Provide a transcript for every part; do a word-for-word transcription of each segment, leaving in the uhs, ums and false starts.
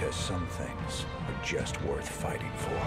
because some things are just worth fighting for.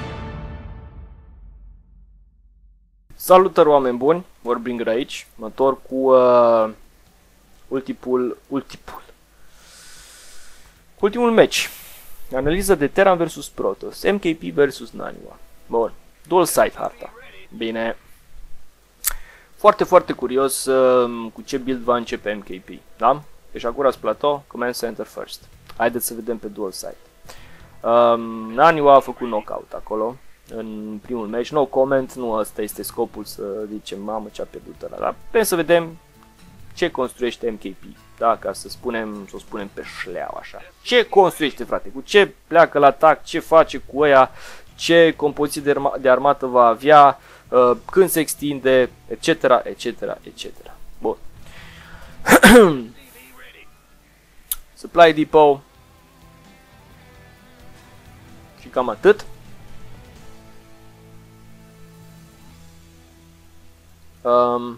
Salutări, oameni buni, Warbringer aici, mă întorc cu uh, ultimul, ultimul, ultimul match. Analiză de Terran versus Protoss, M K P versus Naniwa. Bun, dual side harta. Bine. Foarte, foarte curios uh, cu ce build va începe M K P, da? Deci Agura's Plateau, Command Center first. Haideți să vedem pe dual side. Um, Naniwa a făcut knockout acolo, în primul match. No comment, nu ăsta este scopul să zicem, mamă, ce-a pierdut ăla. Dar vrem să vedem ce construiește M K P, da? Ca să spunem, să o spunem pe șleau așa. Ce construiește, frate? Cu ce pleacă la atac? Ce face cu ăia? Ce compoziție de, arma de armată va avea? Uh, când se extinde? Etc, etc, et cetera. Bun. Supply depot. Și cam atât. Um,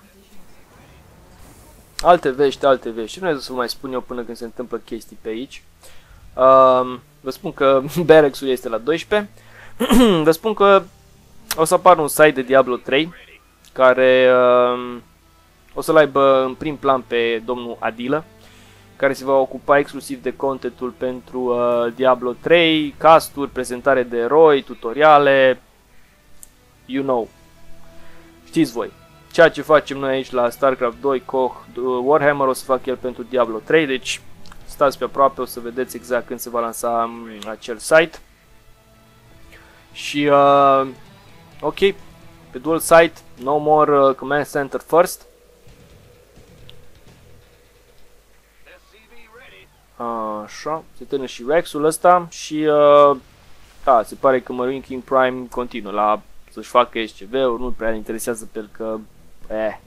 alte vești, alte vești. Nu vreau să vă mai spun eu până când se întâmplă chestii pe aici. Um, vă spun că Barracks-ul este la doisprezece. Vă spun că o să apară un site de Diablo trei care um, o să-l aibă în prim plan pe domnul Adila, care se va ocupa exclusiv de contentul pentru uh, Diablo trei, casturi, prezentare de eroi, tutoriale, you know. Știți voi. Ceea ce facem noi aici la StarCraft doi, Koch, Warhammer, o să fac el pentru Diablo trei, deci stați pe aproape, o să vedeți exact când se va lansa acel site. Și, uh, ok, pe dual site, no more uh, Command Center first. Așa, se termină și Rex-ul ăsta și, uh, da, se pare că Marine King Prime continuă la să-și facă S C V-uri, nu prea interesează pe el că, eh.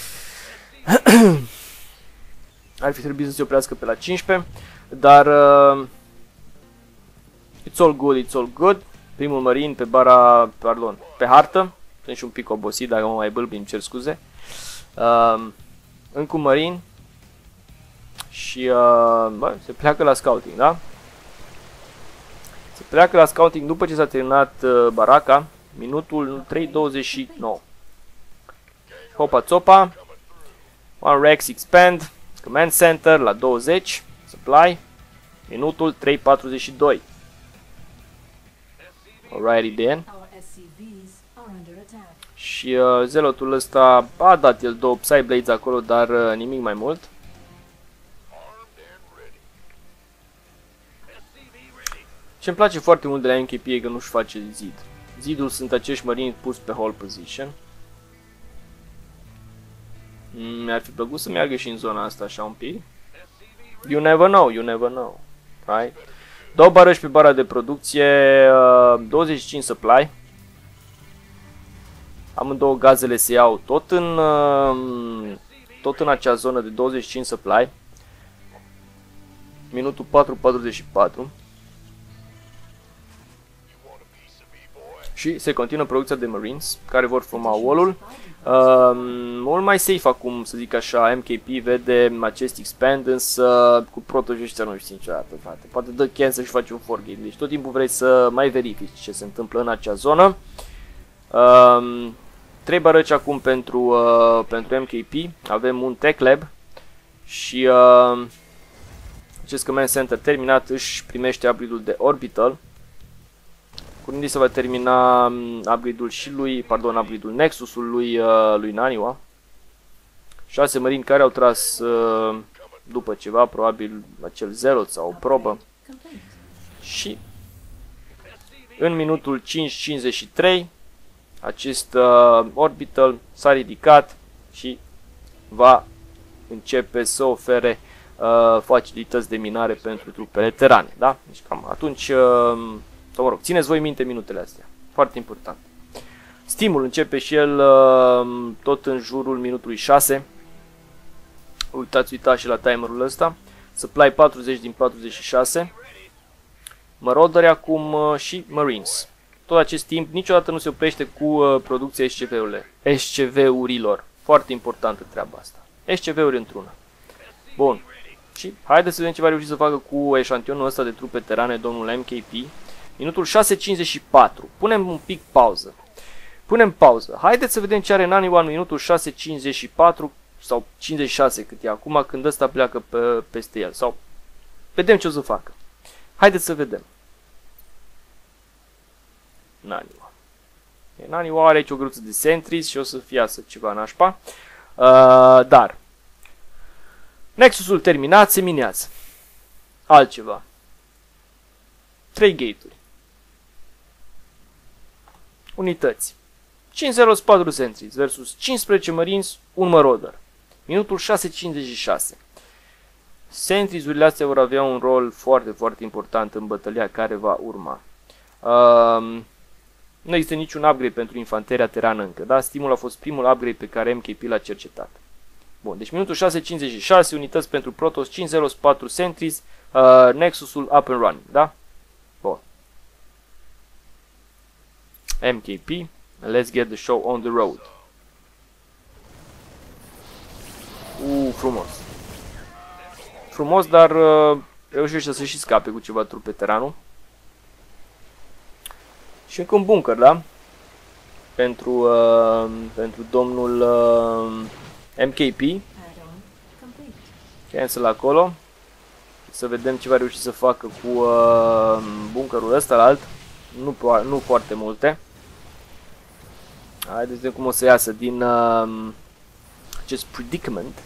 Ar fi trebuit să se oprească pe la cincisprezece, dar, uh, it's all good, it's all good. Primul Marine pe bara, pardon, pe hartă, sunt și un pic obosit, dacă mă mai bâlbi, îmi cer scuze. Uh, încă un Marine. Și uh, bă, se pleacă la scouting, da? Se pleacă la scouting după ce s-a terminat uh, baraca, minutul trei douăzeci și nouă. Hopa Țopa, One Rex Expand, Command Center la douăzeci, Supply, minutul trei patruzeci și doi. Alrighty then. Și uh, zelotul ăsta a dat el două Psyblades acolo, dar uh, nimic mai mult. Ce îmi place foarte mult de la M K P e că nu-și face zid. Zidul sunt acești marini pus pe hold position. Mi-ar fi plăcut să meargă și în zona asta așa un pic. You never know, you never know. Right? Două barăși pe bara de producție, douăzeci și cinci supply. Amândouă gazele se iau tot în, tot în acea zonă de douăzeci și cinci supply. Minutul patru patruzeci și patru. Și se continuă producția de Marines, care vor forma wall-ul. Uh, mult mai safe acum, să zic așa, M K P vede acest expand, însă cu Protoss ăștia nu știu niciodată, frate. Poate dă cancel și face un forgame, deci tot timpul vrei să mai verifici ce se întâmplă în acea zonă. Uh, trei barăci acum pentru, uh, pentru M K P, avem un Tech Lab și uh, acest Command Center terminat își primește upgrade-ul de Orbital. Curând se va termina upgrade-ul și lui, pardon, upgrade-ul Nexus-ul lui, uh, lui Naniwa. șase marini care au tras uh, după ceva, probabil acel Zealot sau o probă. Și în minutul cinci cincizeci și trei acest uh, Orbital s-a ridicat și va începe să ofere uh, facilități de minare pentru trupele terane. Da? Deci cam atunci... Uh, Sau, mă rog, țineți voi minte minutele astea. Foarte important. Steam-ul începe și el uh, tot în jurul minutului șase. Uitați, uitați și la timerul ăsta. Supply patruzeci din patruzeci și șase. Marauderi acum uh, și Marines. Tot acest timp niciodată nu se oprește cu uh, producția S C V-urile. S C V-urilor. Foarte importantă treaba asta. S C V-uri într-una. Bun. Și haideți să vedem ce va reuși să facă cu eșantionul ăsta de trupe terane, domnul M K P. Minutul șase cincizeci și patru. Punem un pic pauză. Punem pauză. Haideți să vedem ce are Naniwa în minutul șase cincizeci și patru sau cincizeci și șase cât e acum când ăsta pleacă pe, peste el. Sau vedem ce o să facă. Haideți să vedem. Naniwa. Naniwa are aici o grăuță de sentries și o să fie asta ceva nașpa. Uh, dar Nexusul terminat, se minează. Altceva. trei gate-uri. Unități. cinci zero patru sentries versus cincisprezece marines, un marauder. Minutul șase cincizeci și șase. Sentries-urile astea vor avea un rol foarte, foarte important în bătălia care va urma. Um, nu există niciun upgrade pentru infanteria terană încă, da? Stimul a fost primul upgrade pe care M K P l-a cercetat. Bun, deci minutul șase cincizeci și șase, unități pentru Protoss, cinci zero patru sentries, uh, Nexusul up and running, da? Bun. M K P, let's get the show on the road. Uuu, frumos. Frumos, dar uh, reușește să și scape cu ceva trupe teranul. Și încă un bunker, da? Pentru, uh, pentru domnul uh, M K P. Cancel acolo. Să vedem ce va reuși să facă cu uh, bunkerul ăsta la alt. Nu, nu foarte multe. Haideți să vedem cum o să iasă din uh, acest predicament.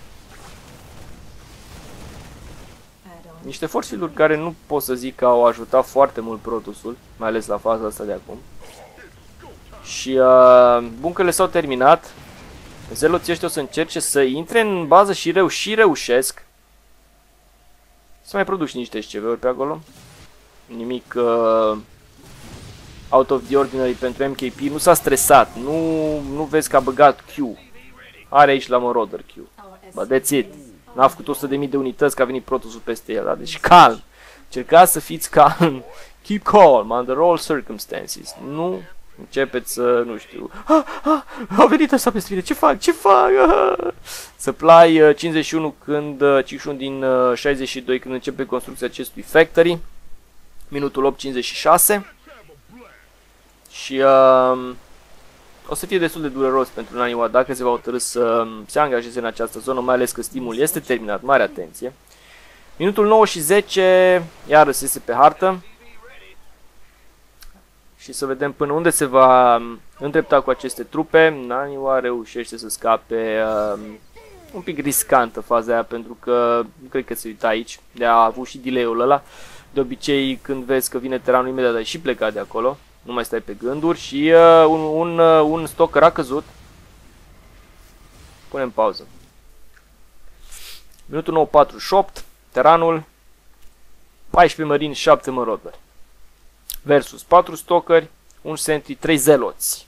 Niște forțiluri care nu pot să zic că au ajutat foarte mult Protoss-ul, mai ales la faza asta de acum. Și uh, bunkerele s-au terminat. Zeloții ăștia o să încerce să intre în bază și, reu și reușesc. Să mai produci niște S C V-uri pe acolo. Nimic uh, out of the ordinary pentru M K P. Nu s-a stresat. Nu, nu vezi că a băgat Q. Are aici la Marauder Q. But that's it. N-a făcut o sută de mii de unități că a venit Protoss-ul peste el. Da? Deci calm. Încercați să fiți calm. Keep calm under all circumstances. Nu începeți să, nu știu, ah, ah, a venit ăsta peste mine, ce fac, ce fac? Ah. Supply uh, cincizeci și unu când, uh, cincizeci și unu din uh, șaizeci și doi când începe construcția acestui factory. Minutul opt cincizeci și șase. Și uh, o să fie destul de dureros pentru Naniwa dacă se va hotărî să se angajeze în această zonă, mai ales că stimul este terminat, mare atenție. Minutul nouă și zece, iară se iese pe hartă. Și să vedem până unde se va îndrepta cu aceste trupe. Naniwa reușește să scape. Uh, un pic riscantă faza aia, pentru că nu cred că se uita aici. De a avut și delay-ul ăla. De obicei când vezi că vine teranul, imediat ai și plecat de acolo. Nu mai stai pe gânduri. Și uh, un, un, uh, un stalker a căzut. Punem pauză. Minutul nouă patruzeci și opt. Teranul. paisprezece marini, șapte marauderi. Versus patru stalkeri, un sentry, trei zeloți.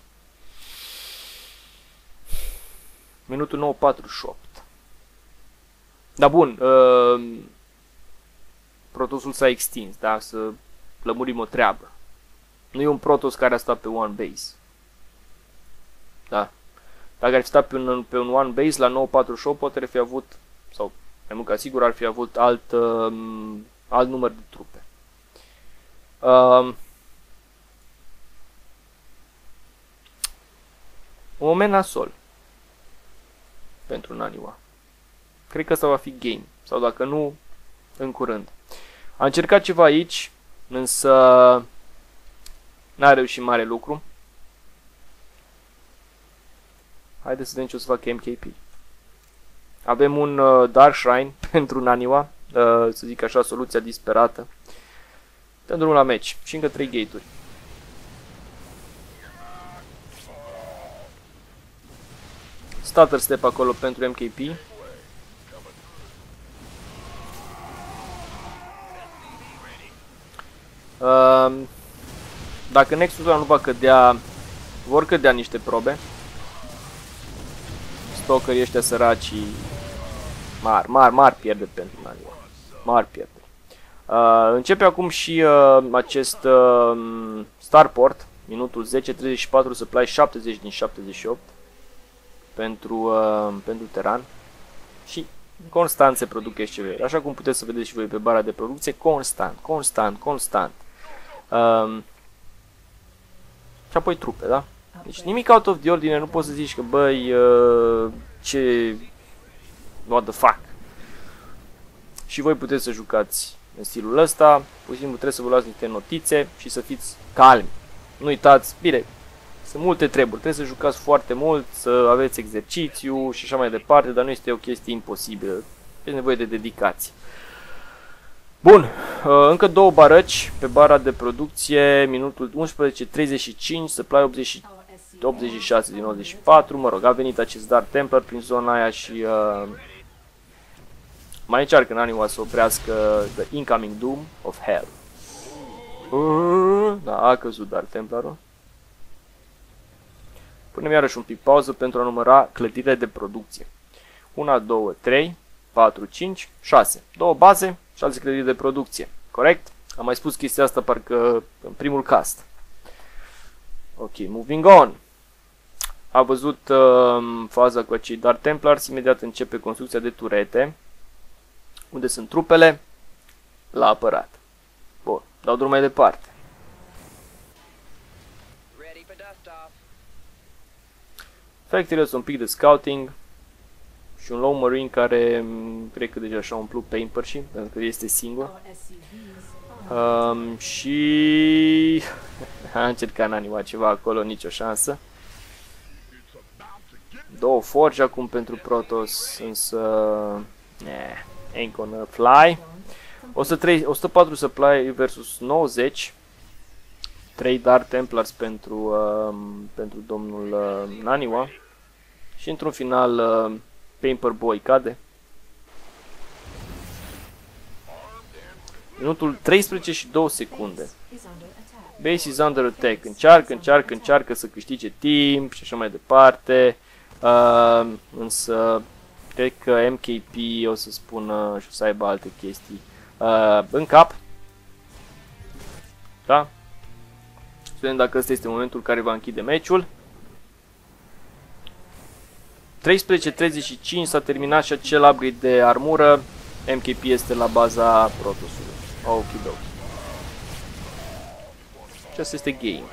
Minutul nouă patruzeci și opt. Da, bun. Uh, Protoss-ul s-a extins, da? Să lămurim o treabă. Nu e un Protoss care a stat pe one base. Da? Dacă ar fi stat pe un, pe un one base la nouă patruzeci și opt, poate ar fi avut, sau mai mult ca sigur ar fi avut alt, uh, alt număr de trupe. Uh, un moment nasol pentru Naniwa. Cred că asta va fi game. Sau dacă nu, în curând. A încercat ceva aici, însă n-a reușit mare lucru. Haideți să vedem ce o să facă M K P. Avem un uh, Dark Shrine pentru Naniwa. Uh, să zic așa, soluția disperată. Dăm drumul la meci. Și încă trei gate-uri. Stutter step acolo pentru M K P. Uh, dacă Nexus nu va cădea, vor cădea niște probe. Stalkerii ăștia săraci mari, mari, mari pierderi pentru Naniwa. Mari pierderi. Uh, începe acum și uh, acest uh, Starport. Minutul zece treizeci și patru, supply șaptezeci din șaptezeci și opt pentru, uh, pentru teran. Și Constant se produc S C V-uri, așa cum puteți să vedeți și voi pe bara de producție, constant, constant, constant. Um, și apoi trupe, da? Deci nimic out of the ordinary, nu poți să zici că băi, uh, ce... what the fuck. Și voi puteți să jucați în stilul ăsta, pur și simplu trebuie să vă luați niște notițe și să fiți calmi. Nu uitați, bine, sunt multe treburi, trebuie să jucați foarte mult, să aveți exercițiu și așa mai departe, dar nu este o chestie imposibilă, este nevoie de dedicație. Bun, încă două barăci pe bara de producție, minutul unsprezece treizeci și cinci, supply optzeci, optzeci și șase din optzeci și patru, mă rog, a venit acest Dark Templar prin zona aia și uh, mai încearcă Naniwa să oprească The Incoming Doom of Hell. Uh, da, a căzut Dark Templarul. Punem iarăși un pic pauză pentru a număra clădirile de producție. unu, doi, trei, patru, cinci, șase. Două baze, șase clădiri de producție. Corect? Am mai spus chestia asta parcă în primul cast. Ok, moving on. A văzut uh, faza cu acei Dark Templars, imediat începe construcția de turete. Unde sunt trupele? La apărat. Bun, dau drum mai departe. Factory un pic de scouting și un low marine care cred că deja și-a umplut paintbrush-ii, pentru că este singur. Um, și a încercat Naniwa ceva acolo, nicio șansă. Două forge acum pentru Protoss, însă ne, ain't gonna fly. o sută trei, o sută patru supply versus nouăzeci. trei Dark Templars pentru, uh, pentru domnul uh, Naniwa. Și într-un final uh, Paper Boy cade. Minutul treisprezece și două secunde. Base is under attack. Încearcă, încearcă, încearcă să câștige timp și așa mai departe. Uh, însă cred că M K P o să spună și o să aibă alte chestii uh, în cap. Da? Să vedem dacă ăsta este momentul care va închide meciul. treisprezece treizeci și cinci s-a terminat și acel upgrade de armură. M K P este la baza Protoss-ului. Okidoki. Și asta este game.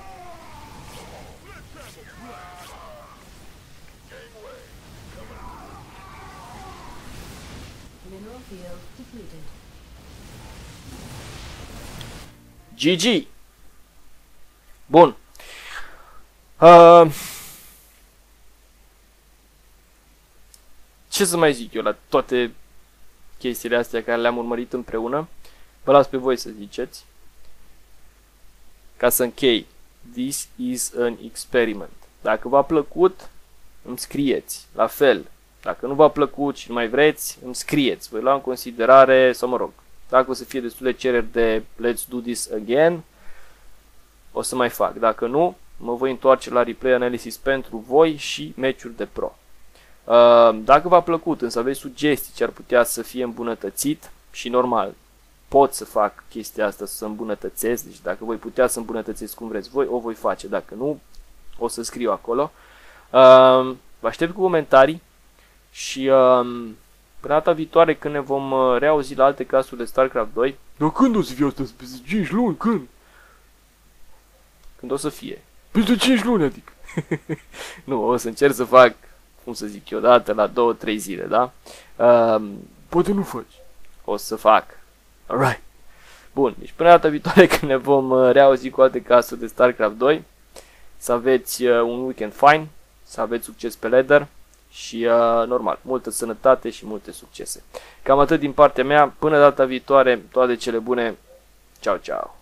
G G. Bun. Uh, ce să mai zic eu la toate chestiile astea care le-am urmărit împreună? Vă las pe voi să ziceți. Ca să închei. This is an experiment. Dacă v-a plăcut, îmi scrieți. La fel. Dacă nu v-a plăcut și nu mai vreți, îmi scrieți. Voi lua în considerare, sau mă rog, dacă o să fie destule cereri de let's do this again, o să mai fac. Dacă nu, mă voi întoarce la replay analysis pentru voi și meciuri de pro. Dacă v-a plăcut, însă aveți sugestii ce ar putea să fie îmbunătățit și normal, pot să fac chestia asta să îmbunătățesc, deci dacă voi putea să îmbunătățesc cum vreți voi, o voi face. Dacă nu, o să scriu acolo. Vă aștept cu comentarii și până data viitoare când ne vom reauzi la alte casturi de StarCraft doi. Dar când o să fie asta? Peste cinci luni? Când? Când o să fie. Peste cinci luni, adică. Nu, o să încerc să fac, cum să zic eu, dată la două trei zile, da? Um, Poate nu faci. O să fac. Alright. Bun, deci până data viitoare când ne vom reauzi cu alte casturi de StarCraft doi, să aveți uh, un weekend fine, să aveți succes pe ladder și, uh, normal, multă sănătate și multe succese. Cam atât din partea mea, până data viitoare, toate cele bune, ciao, ciao!